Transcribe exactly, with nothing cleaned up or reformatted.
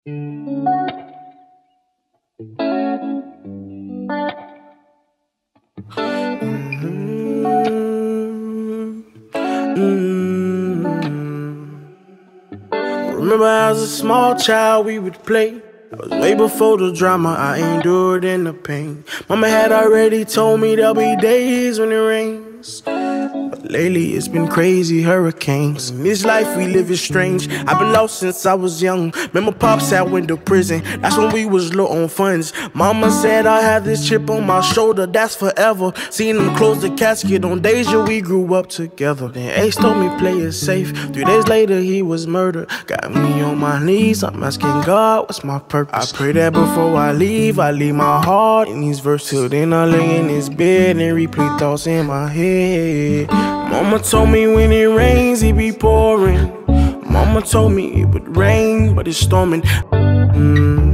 Remember as a small child we would play. I was way before the drama, I endured in the pain. Mama had already told me there'll be days when it rains, but lately it's been crazy hurricanes. In this life we live is strange. I've been lost since I was young. Remember pops had went to prison, that's when we was low on funds. Mama said I had this chip on my shoulder, that's forever. Seen him close the casket on Deja, we grew up together. Then Ace told me play it safe. Three days later he was murdered. Got me on my knees, I'm asking God what's my purpose. I pray that before I leave, I leave my heart in these verses. Till then I lay in this bed and replay thoughts in my head. Mama told me when it rains, it be pouring. Mama told me it would rain, but it's storming. mm.